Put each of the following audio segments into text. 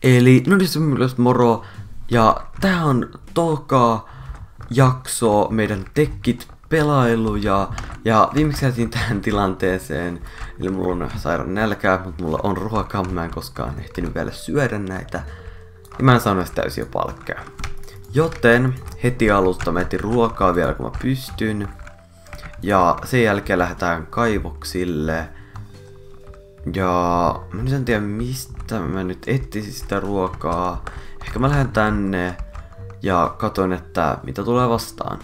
Eli no niin, myös moro. Ja tää on toka jakso meidän tekkit pelailu ja viimeksi käytiin tähän tilanteeseen. Eli mulla on sairaan nälkää, mutta mulla on ruokaa, mä en koskaan ehtinyt vielä syödä näitä. Ja mä en saanut edes täysiä palkkaa. Joten heti alusta mä etin ruokaa vielä kun mä pystyn. Ja sen jälkeen lähdetään kaivoksille. Ja mä nyt en tiedä mistä mä nyt etsisin sitä ruokaa. Ehkä mä lähden tänne ja katon, että mitä tulee vastaan.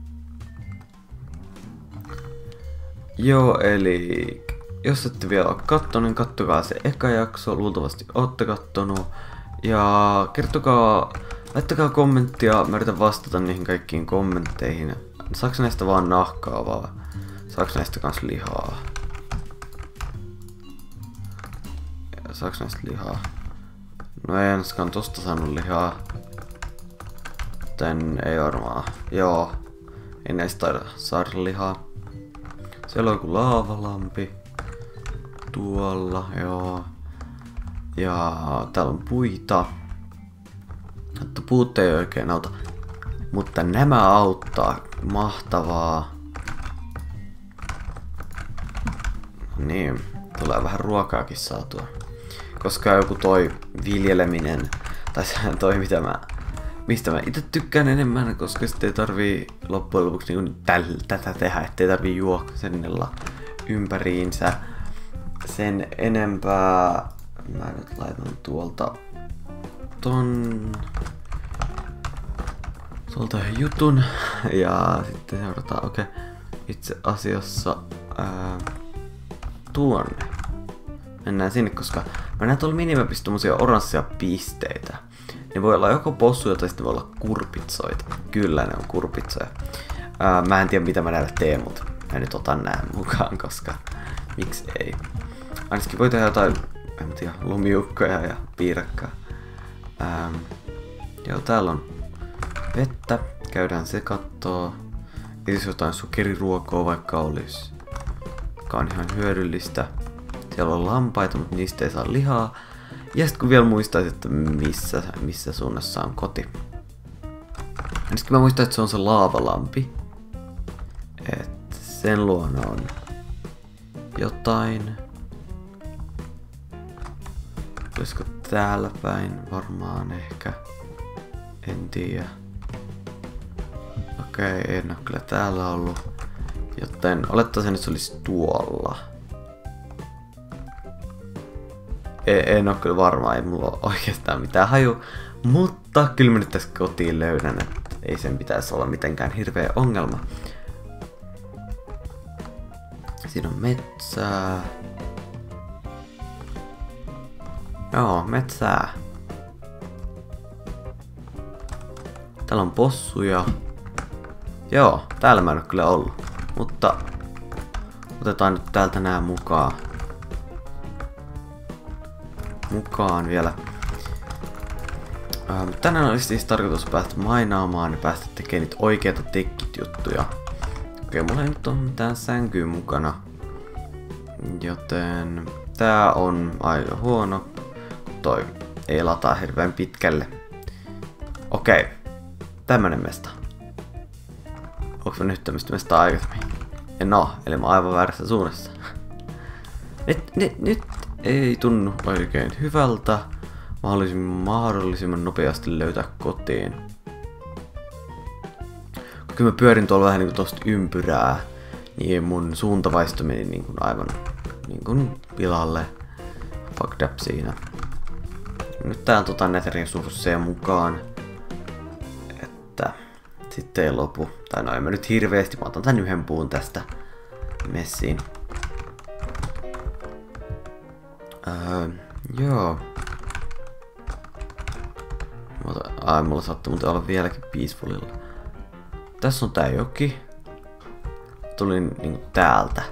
Joo, eli jos ette vielä ole kattonut, niin kattokaa se eka jakso. Luultavasti ootte kattonut. Ja kertokaa, laittakaa kommenttia. Mä yritän vastata niihin kaikkiin kommentteihin. Saaks näistä vaan nahkaa vaan? Saaks näistä kans lihaa? Saaks näistä lihaa? No ei enskaan tosta saanut lihaa. Tän ei varmaan. Joo. Ei näistä taida saada lihaa. Siellä on joku laavalampi. Tuolla, joo. Ja täällä on puita. Mutta puut ei oikein auta. Mutta nämä auttaa. Mahtavaa. Niin, tulee vähän ruokaakin saatua. Koska joku toi viljeleminen, tai toi mistä mä itse tykkään enemmän, koska sitten ei tarvii loppujen lopuksi niin tätä tehdä, ettei tarvii juoksennella ympäriinsä sen enempää. Mä nyt laitan tuolta tuolta jutun ja sitten seurataan, okei. Itse asiassa tuonne. Mennään sinne, koska mä näen tuolla minimapissa tommosia oranssia pisteitä. Ne voi olla joko possuja tai sitten voi olla kurpitsoita. Kyllä ne on kurpitsoja. Mä en tiedä mitä mä näillä teen, mutta mä nyt otan nää mukaan, koska miksi ei. Ainakin voi tehdä jotain, en tiedä, lumiukkoja ja piirakkaa. Joo, täällä on vettä. Käydään se kattoo. Jos jotain sokeriruokoa vaikka olisi. Joka on ihan hyödyllistä. Siellä on lampaita, mutta niistä ei saa lihaa. Ja sitten kun vielä muistaisin, että missä suunnassa on koti. Ja sitten mä muistan, että se on se laavalampi. Että sen luona on jotain. Olisiko täällä päin? Varmaan ehkä. En tiedä. Okei, en ole kyllä täällä ollut. Joten olettaisin, että se olisi tuolla. En oo kyllä varma, ei mulla ole oikeastaan mitään haju. Mutta kyllä mä nyt tässä kotiin löydän, että ei sen pitäisi olla mitenkään hirveä ongelma. Siinä on metsää. Joo, metsää. Täällä on possuja. Joo, täällä mä en oo kyllä ollut. Mutta otetaan nyt täältä nää mukaan. Vielä. Tänään olisi siis tarkoitus päästä mainaamaan ja päästä tekemään niitä oikeita tekkit-juttuja. Okei, mulla ei nyt ole mitään sänkyä mukana. Joten tää on aika huono, kun toi ei lataa hirveän pitkälle. Okei, tämmönen mesta. Onko mä nyt tämmöstä mestaa aikaisemmin? En oo, eli mä oon aivan väärässä suunnassa. Nyt ei tunnu oikein hyvältä. Mä haluaisin mahdollisimman nopeasti löytää kotiin. Kun mä pyörin tuolla vähän niinku tosta ympyrää, niin mun suuntavaisto meni niinku aivan niinku pilalle. Fucked up siinä. Nyt tää otan näitä resursseja mukaan. Että sitten ei lopu. Tai no en mä nyt hirveesti, mä otan tän yhden puun tästä messiin. Joo. Mulla saattaa muuten olla vieläkin peacefulilla. Tässä on tää joki. Tulin niinku täältä.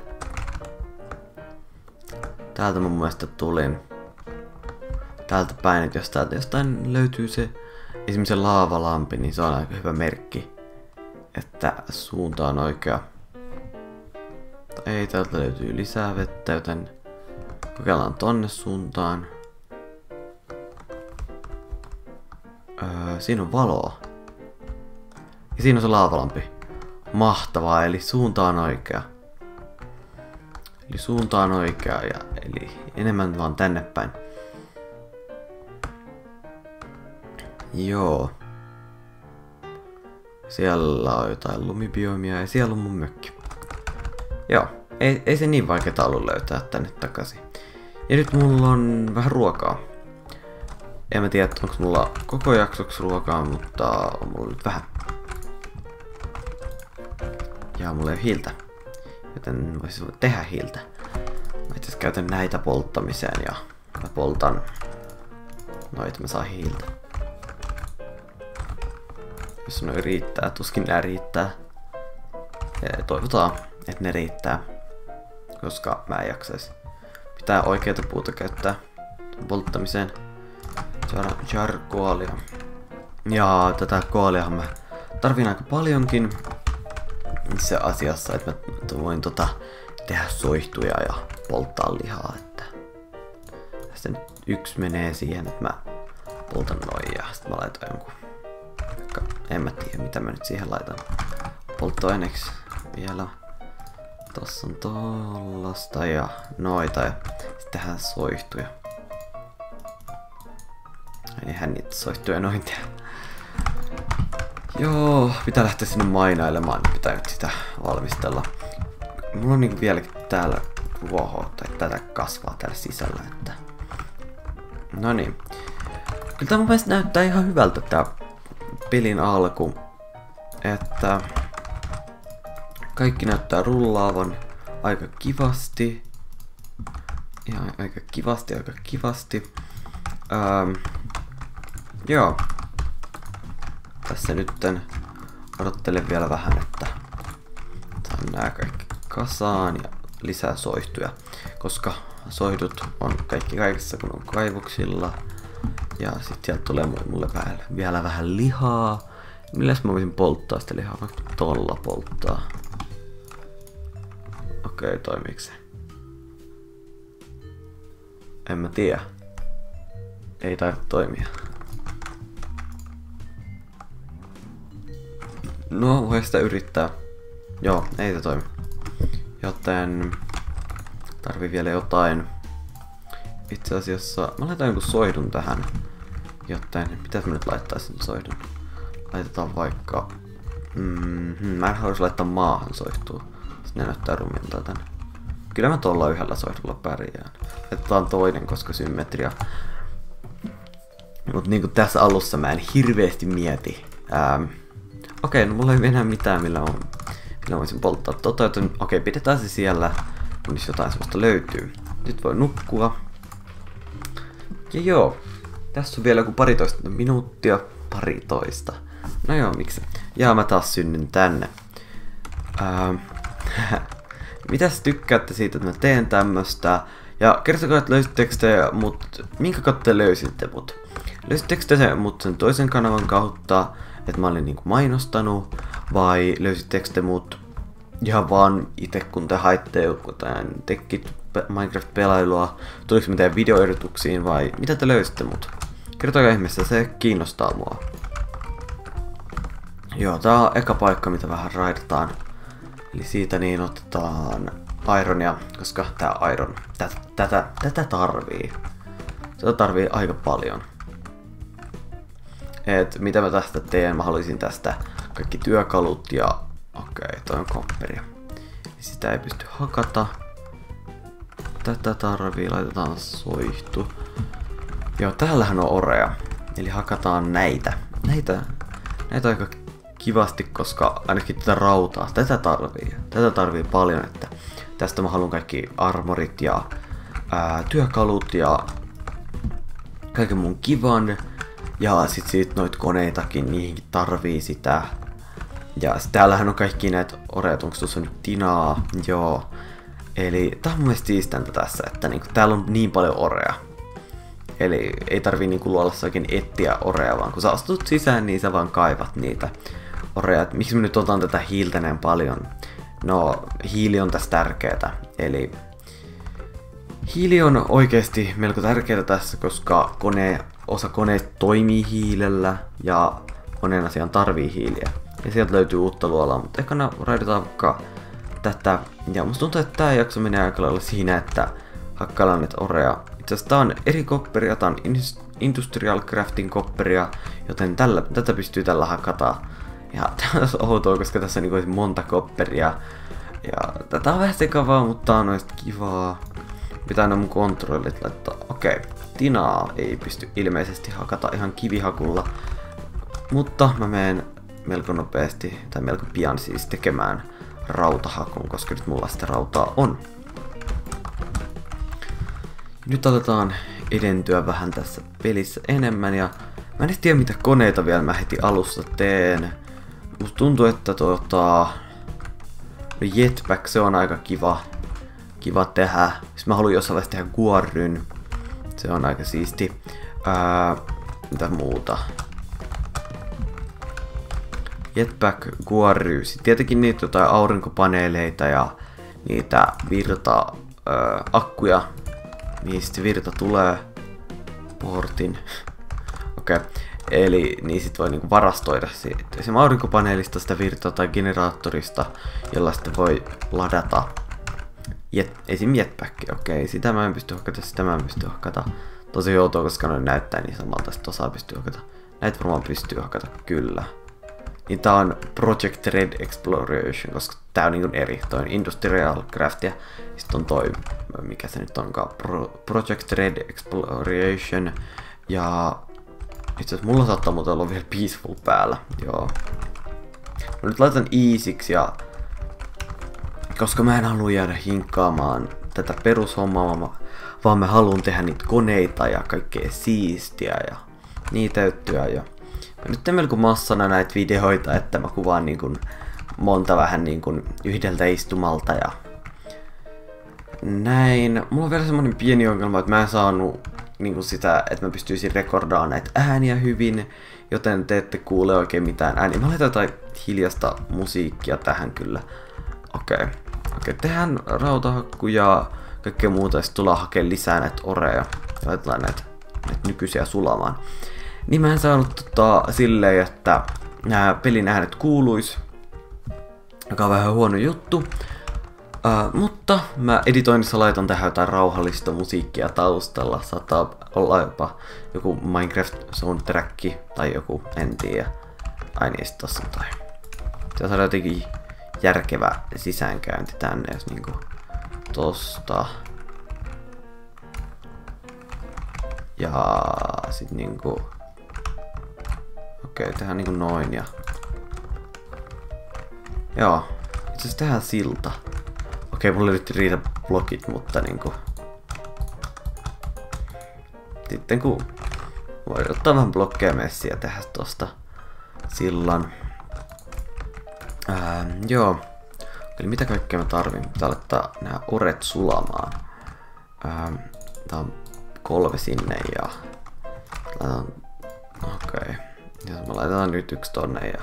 Täältä mun mielestä tulin. Täältä päin, että jos täältä jostain löytyy se esimerkiksi se laavalampi, niin se on aika hyvä merkki. Että suunta on oikea. Ei, täältä löytyy lisää vettä, joten kokeillaan tonne suuntaan. Siinä on valoa. Ja siinä on se laavalampi. Mahtavaa, eli suunta on oikea. Eli suunta on oikea, eli enemmän vaan tänne päin. Joo. Siellä on jotain lumibioimia ja siellä on mun mökki. Joo, ei se niin vaikeeta ollut löytää tänne takaisin. Ja nyt mulla on vähän ruokaa. En mä tiedä, onko mulla koko jaksoksi ruokaa, mutta on mulla nyt vähän. Ja mulla ei ole hiiltä. Joten voisin tehdä hiiltä. Mä itse käytän näitä polttamiseen ja mä poltan noita, mä saan hiiltä. Jos noi riittää, tuskin nää riittää. Ja toivotaan, että ne riittää. Koska mä en jaksais. Pitää oikeita puuta käyttää polttamiseen. Jar-koalia. Ja tätä koaliahan mä tarvin aika paljonkin. Itse asiassa, että mä voin tehdä soihtuja ja polttaa lihaa. Että tästä nyt yksi menee siihen, että mä poltan noin ja sit mä laitan jonkun. En mä tiedä mitä mä nyt siihen laitan. Polttoaineeksi vielä. Tossa on tollasta ja noita ja sit tehdään soihtuja. Eihän niitä soihtuja noin tehdä. Joo, pitää lähteä sinne mainailemaan, niin pitää nyt sitä valmistella. Mulla on niinku vieläkin täällä ruohoa tai tätä kasvaa täällä sisällä, että... No niin. Kyllä tää mun mielestä näyttää ihan hyvältä tää pelin alku. Että... Kaikki näyttää rullaavan aika kivasti. Ihan aika kivasti. Joo. Tässä nytten odottelen vielä vähän, että saan nää kaikki kasaan ja lisää soihtuja. Koska soihdut on kaikki kaikessa kun on kaivoksilla. Ja sit sieltä tulee mulle vielä vähän lihaa. Milläs mä voisin polttaa sitä lihaa? Vaikka tolla polttaa. Okei, toimiiko se? En mä tiedä. Ei taida toimia. No, voi sitä yrittää. Joo, ei se toimi. Joten... Tarvii vielä jotain. Itse asiassa... Mä laitan jonkun soihdun tähän. Joten... Pitäis mä nyt laittaa sen soihdun? Laitetaan vaikka... Mä en haluaisi laittaa maahan soihtua. Sitten ne näyttää rumilta tänne. Kyllä mä tuolla yhdellä soihdulla pärjään. Laitetaan toinen, koska symmetria. Mut niinku tässä alussa mä en hirveesti mieti. Okei, no mulla ei enää mitään millä voisin polttaa joten okei, pidetään se siellä, kunnes jotain sellaista löytyy. Nyt voi nukkua. Ja joo, tässä on vielä joku 12 minuuttia. 12. No joo, miksi? Ja mä taas synnyn tänne. Mitäs tykkäätte siitä, että mä teen tämmöstä? Ja kertokaa, että löysittekö te mut... Minkä kautta te löysitte mut? Löysittekö te mut sen toisen kanavan kautta, että mä olin niinku mainostanut? Vai löysittekö te mut ihan vaan itse, kun te haitte jotain tekkit Minecraft-pelailua? Tuliko me teidän videoehdotuksiin vai mitä te löysitte mut? Kertokaa ihmeessä, se kiinnostaa mua. Joo, tää on eka paikka, mitä vähän raidataan. Eli siitä niin otetaan ironia, koska tää iron, tätä tarvii. Tätä tarvii aika paljon. Et mitä mä tästä teen, mä haluaisin tästä kaikki työkalut ja... Okei, toi on kopperia. Sitä ei pysty hakata. Tätä tarvii, laitetaan soihtu. Joo, täällähän on orea. Eli hakataan näitä. Näitä aika kivasti, koska ainakin tätä rautaa, tätä tarvii paljon, että tästä mä haluan kaikki armorit ja työkalut ja kaiken mun kivan. Ja sit siitä noit koneitakin, niihinkin tarvii sitä. Ja sit täällähän on kaikki näitä oreet, onko tuossa nyt tinaa, joo. Eli tää on mun mielestä siistäntä tässä, että niinku, täällä on niin paljon orea. Eli ei tarvii niinku luolassakin etsiä orea, vaan kun sä astut sisään, niin sä vaan kaivat niitä orea. Miksi mä nyt otan tätä hiiltä näin paljon? No, hiili on tässä tärkeetä. Eli hiili on oikeesti melko tärkeää tässä, koska kone osa koneista toimii hiilellä ja monen asian tarvii hiiliä. Ja sieltä löytyy uutta luolaa, mutta ehkä raidetaan vaikka tätä. Ja musta tuntuu, että tää jakso menee aika lailla siinä, että hakkaillaan näitä orea. Itse asiassa tää on eri kopperia, tää on Industrial Crafting kopperia, joten tätä pystyy tällä hakata. Ja tää on outoa, koska tässä on niin monta kopperia. Ja tätä on vähän sekavaa, mutta tää on noista kivaa. Pitää aina mun kontrollit laittaa. Okei, tinaa ei pysty ilmeisesti hakata ihan kivihakulla. Mutta mä menen melko nopeasti, tai melko pian siis tekemään rautahakun, koska nyt mulla sitä rautaa on. Nyt aletaan edentyä vähän tässä pelissä enemmän ja mä en tiedä mitä koneita vielä mä heti alusta teen. Musta tuntuu, että jetpack se on aika kiva tehdä. Siis mä haluan jossain vaiheessa tehdä guarryn. Se on aika siisti. Mitä muuta? Jetpack, guarry. Sitten tietenkin niitä jotain aurinkopaneeleita ja niitä akkuja. Mihin sitten virta tulee. Portin. Okei. Eli niin sit voi niinku varastoida siitä aurinkopaneelista sitä virtaa tai generaattorista, jolla sitten voi ladata esim. Jetpackia. Okei, sitä mä en pysty hakata, sitä mä en pysty hakata. Tosi outoa, koska noin näyttää niin samalta, että osaa pystyy hakata. Näitä varmaan pystyy hakata, kyllä. Niin tää on Project Red Exploration, koska tää on niinku eri. Toi on Industrial Craft ja sit on toi, mikä se nyt onkaan, Project Red Exploration. Ja itse asiassa mulla saattaa muuten olla vielä Peaceful päällä, joo. Mä nyt laitan easyksi ja koska mä en halua jäädä hinkkaamaan tätä perushommaa, vaan mä haluan tehdä niitä koneita ja kaikkea siistiä ja niiteyttyä. Ja mä nyt teen melko massana näitä videoita, että mä kuvaan niin kuin monta vähän niin kuin yhdeltä istumalta ja näin. Mulla on vielä semmonen pieni ongelma, että mä en saanut niin kuin sitä, että mä pystyisin rekordaamaan näitä ääniä hyvin, joten te ette kuule oikein mitään ääniä. Mä laitan jotain hiljasta musiikkia tähän kyllä. Okei, tehdään rautahakku ja kaikkea muuta, ja sitten tullaan hakemaan lisää näitä oreja. Laitetaan näitä nykyisiä sulamaan. Niin mä en saanut silleen, että nämä pelin äänet kuuluis, joka on vähän huono juttu. Mutta mä editoinnissa laitan tähän jotain rauhallista musiikkia taustalla. Saattaa olla jopa joku Minecraft soundtrack tai joku, en tiedä. Ai niin, sit tossa on toi. Pitää saada jotenkin järkevä sisäänkäynti tänne, jos niinku tosta. Ja sit niinku okei, tehdään niinku noin ja joo, itse asiassa tehdään silta. Okei, mulla yritti riitä blokit, mutta niinku sitten kun voi ottaa vähän blokkeja messiä tehdä tosta sillan. Joo. Eli mitä kaikkea mä tarvin? Pitää laittaa nää oret sulamaan. Tää on 3 sinne ja laitan okei. Ja mä laitetaan nyt 1 tonne ja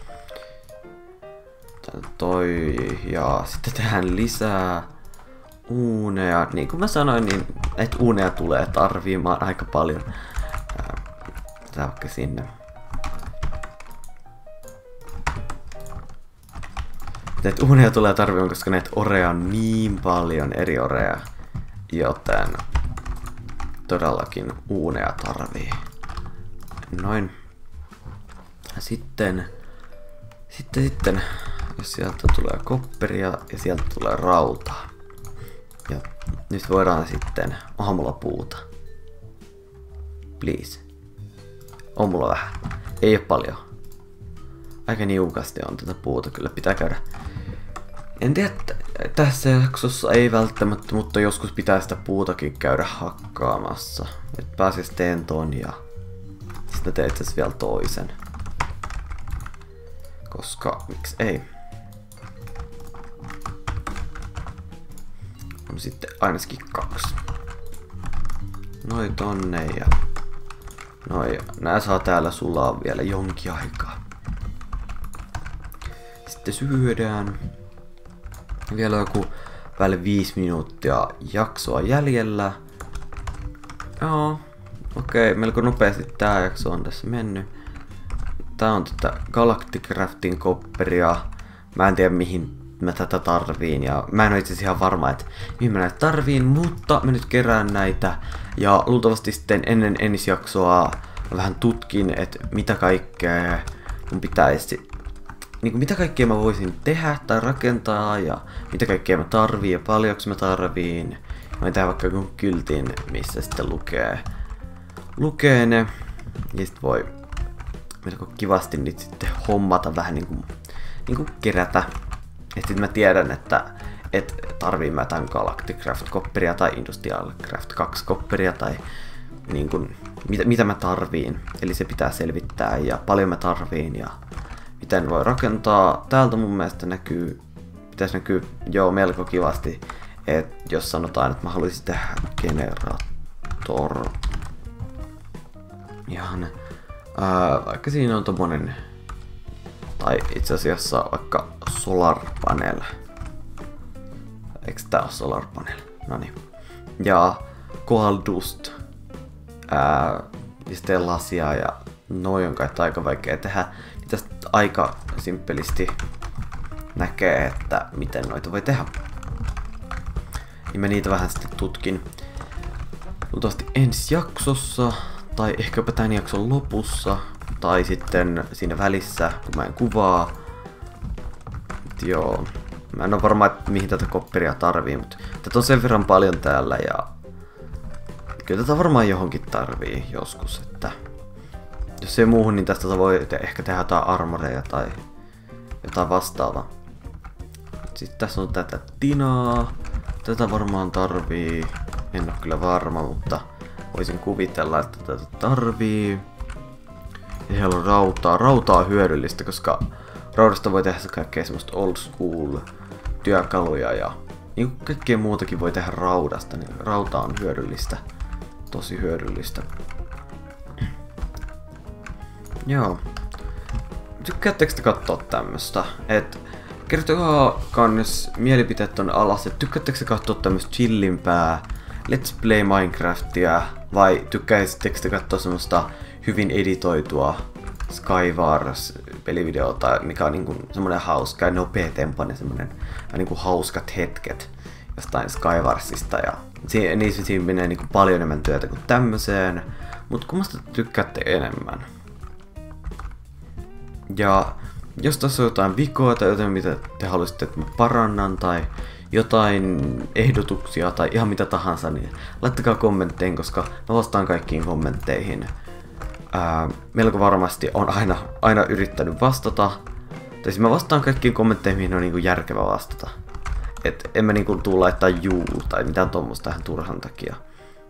toi ja sitten tehdään lisää uuneja. Niin kuin mä sanoin, niin näitä uuneja tulee tarviimaan aika paljon. Tää vaikka sinne. Näitä uuneja tulee tarviimaan, koska näitä oreja on niin paljon eri oreja, joten todellakin uuneja tarvii. Noin. Sitten jos sieltä tulee kopperia ja sieltä tulee rautaa. Ja nyt voidaan sitten aamulla puuta. Please. On mulla vähän. Ei oo paljon. Aika niukasti on tätä puuta, kyllä pitää käydä. En tiedä, tässä jaksossa ei välttämättä, mutta joskus pitää sitä puutakin käydä hakkaamassa. Nyt pääsis teen ton ja sitten teet itse asiassa vielä toisen. Koska, miksi ei? On sitten ainakin 2. Noin tonne ja noin. Nää saa täällä sulaa vielä jonkin aikaa. Sitten syödään. Vielä joku päälle 5 minuuttia jaksoa jäljellä. Joo. Okei, melko nopeasti tää jakso on tässä mennyt. Tää on tätä Galactic Craftin kopperia. Mä en tiedä mihin mä tätä tarviin ja mä en ole itse asiassa ihan varma, että mihin mä näitä tarviin, mutta mä nyt kerään näitä ja luultavasti sitten ennen ennisjaksoa vähän tutkin, että mitä kaikkea mun pitäisi, niin mitä kaikkea mä voisin tehdä tai rakentaa ja mitä kaikkea mä tarviin ja paljonko mä tarviin. Mä voin tehdä vaikka jonkun kyltin, missä sitten lukee ne ja sit voi melko kivasti niitä sitten hommata vähän niinku kerätä. Et sit mä tiedän, että tarvii mä tän Galactic Craft kopperia tai Industrial Craft 2 kopperia tai niinku, mitä mä tarviin. Eli se pitää selvittää ja paljon mä tarviin ja miten voi rakentaa. Täältä mun mielestä pitäisi näkyy jo melko kivasti, että jos sanotaan, että mä haluaisin tehdä generator. Ihan vaikka siinä on tommonen, tai itse asiassa vaikka solar panel. Eikö tää ole solar panel? Noniin. Ja coal dust. Ja sitten lasia ja noi on kai aika vaikea tehdä. Niin tästä aika simppelisti näkee, että miten noita voi tehdä. Niin mä niitä vähän sitten tutkin. Luultavasti ensi jaksossa, tai ehkäpä tämän jakson lopussa, tai sitten siinä välissä, kun mä en kuvaa. Joo, mä en ole varma, että mihin tätä kopperia tarvii, mutta tätä on sen verran paljon täällä ja kyllä tätä varmaan johonkin tarvii joskus, että jos ei muuhun, niin tästä voi ehkä tehdä jotain armoreja tai jotain vastaavaa. Sitten tässä on tätä tinaa, tätä varmaan tarvii, en ole kyllä varma, mutta voisin kuvitella, että tätä tarvii. Ja siellä on rautaa. Rauta on hyödyllistä, koska raudasta voi tehdä kaikkea semmoista old school työkaluja ja niin kaikkea muutakin voi tehdä raudasta, niin rauta on hyödyllistä. Tosi hyödyllistä. Joo. Tykkäättekö te katsoa tämmöstä? Kertokaa kans mielipiteet tonne alas, että tykkäättekö te katsoa tämmöstä chillimpää Let's Play Minecraftia vai tykkäättekö te katsoa semmoista hyvin editoitua Skywars pelivideota, mikä on niinku semmonen hauska ja nopeatempainen semmonen niinku hauskat hetket jostain Skywarsista ja niissä menee niinku paljon enemmän työtä kuin tämmöiseen, mut kummasta tykkäätte enemmän? Ja jos tässä on jotain vikoa tai jotain mitä te haluaisitte, että mä parannan tai jotain ehdotuksia tai ihan mitä tahansa, niin laittakaa kommentteihin, koska mä vastaan kaikkiin kommentteihin. Melko varmasti on aina yrittänyt vastata. Tai siis mä vastaan kaikkiin kommentteihin, mihin on niinku järkevä vastata. Et en mä niinku tuu laittaa juu tai mitään tommoista tähän turhan takia.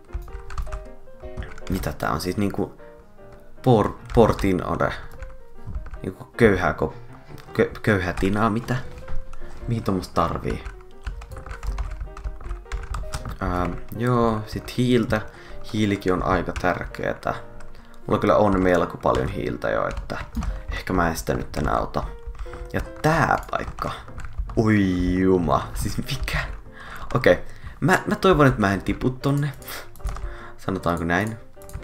Mitä tää on siis niinku portinore. Niinku köyhää tinaa, mitä? Mihin tommoista tarvii? Joo, sit hiiltä. Hiilikin on aika tärkeetä. Mulla kyllä on melko paljon hiiltä jo, että ehkä mä en sitä nyt enää ota. Ja tää paikka. Oi juma, siis mikä? Okei, mä toivon, että mä en tipu tonne. Sanotaanko näin?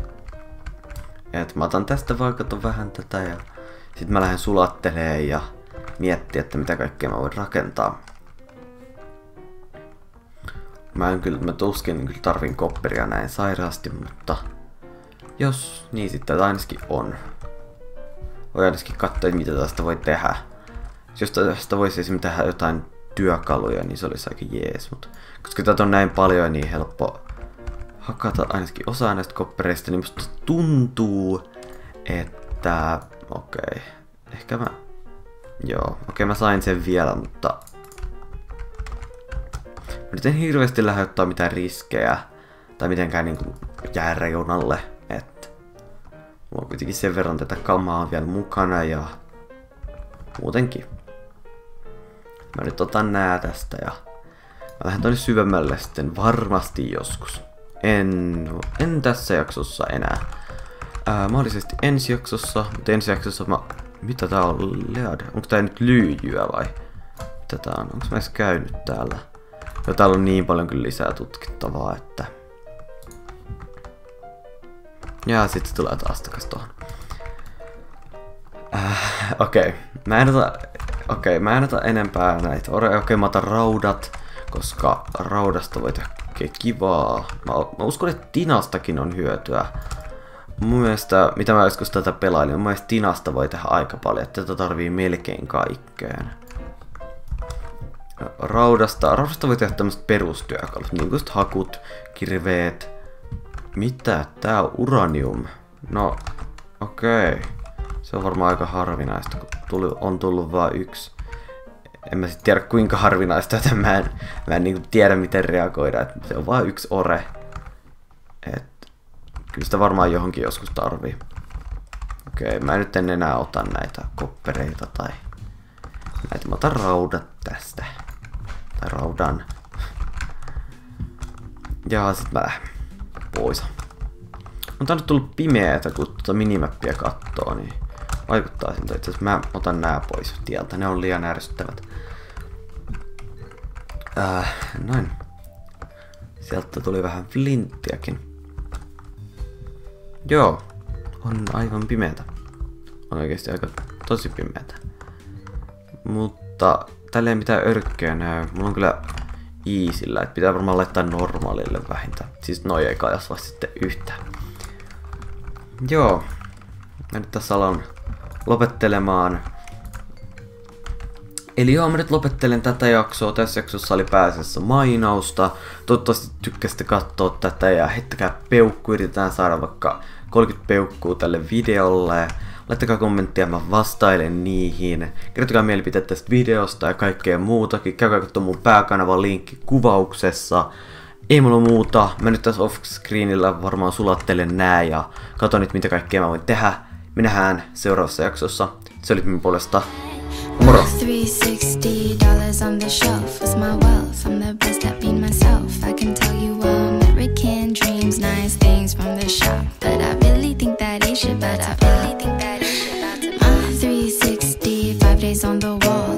Et mä otan tästä vaikka vähän tätä ja sit mä lähden sulattelee ja miettiä, että mitä kaikkea mä voin rakentaa. Mä tuskin kyllä tarvin kopperia näin sairaasti, mutta jos niin sitten ainakin on. Voi ainakin katsoa, mitä tästä voi tehdä. Jos tästä voisi esimerkiksi tehdä jotain työkaluja, niin se olisi aika jees. Mutta koska tätä on näin paljon, niin helppo hakata ainakin osa näistä koppereista, niin musta tuntuu, että okei. Ehkä mä mä sain sen vielä, mutta mä nyt en hirveästi lähde ottaa mitään riskejä tai mitenkään niinku jää reunalle, että mulla on kuitenkin sen verran tätä kamaa vielä mukana ja muutenkin. Mä nyt otan nää tästä ja mä lähden tonne syvemmälle sitten varmasti joskus. En tässä jaksossa enää. Mahdollisesti ensi jaksossa, mutta ensi jaksossa mitä tää on? Lead? Onko tää nyt lyijyä vai? Mitä tää on? Onko mä edes käynyt täällä? Jo täällä on niin paljon kyllä lisää tutkittavaa, että Ja sit se tulee taas takas tohon. Okei. Mä en ota enempää näitä. Okei, mä otan raudat, koska raudasta voi tehdä kivaa. Mä uskon, että tinastakin on hyötyä. Mun mielestä, mitä mä joskus tätä pelailin, mun mielestä tinasta voi tehdä aika paljon, että tätä tarvii melkein kaikkeen. Raudasta voi tehdä tämmöset perustyökalut, niin kuin hakut, kirveet. Mitä? Tää on uranium. No, okei. Se on varmaan aika harvinaista, kun on tullut vaan yksi. En mä sit tiedä kuinka harvinaista, että mä en niinku tiedä miten reagoida, että se on vaan yksi ore. Et kyllä sitä varmaan johonkin joskus tarvii. Okei, mä nyt en enää ota näitä koppereita tai näitä. Mä otan raudat tästä. Tai raudan. Ja sit mä lähden pois. On tää nyt tullut pimeätä, kun tuota minimappia kattoo, niin vaikuttaa siltä. Itse asiassa mä otan nää pois tieltä, ne on liian ärsyttävät. Noin. Sieltä tuli vähän flinttiäkin. Joo, on aivan pimeätä. On oikeesti aika tosi pimeätä. Mutta tällä ei mitään örkköjä näy. Mulla on kyllä easyllä, että pitää varmaan laittaa normaalille vähintään. Siis noi ei kasva sitten yhtään. Joo. Mä nyt tässä alan lopettelemaan. Eli joo, mä nyt lopettelen tätä jaksoa. Tässä jaksossa oli pääasiassa mainausta. Toivottavasti tykkäsitte katsoa tätä ja heittäkää peukku. Yritetään saada vaikka 30 peukkuu tälle videolle. Laittakaa kommenttia, mä vastailen niihin. Kertokaa mielipiteet tästä videosta ja kaikkea muutakin. Käykää katsomaan mun pääkanavan linkki kuvauksessa. Ei mulla muuta. Mä nyt tässä off-screenillä varmaan sulattelen nää ja katon nyt mitä kaikkea mä voin tehdä. Me nähdään seuraavassa jaksossa. Se oli minun puolesta. Moro! $360 on the shelf was my wealth. I'm the best at being myself. I can tell you American dreams, nice things from the shop. But I really think that Asia, 360, 5 days on the wall.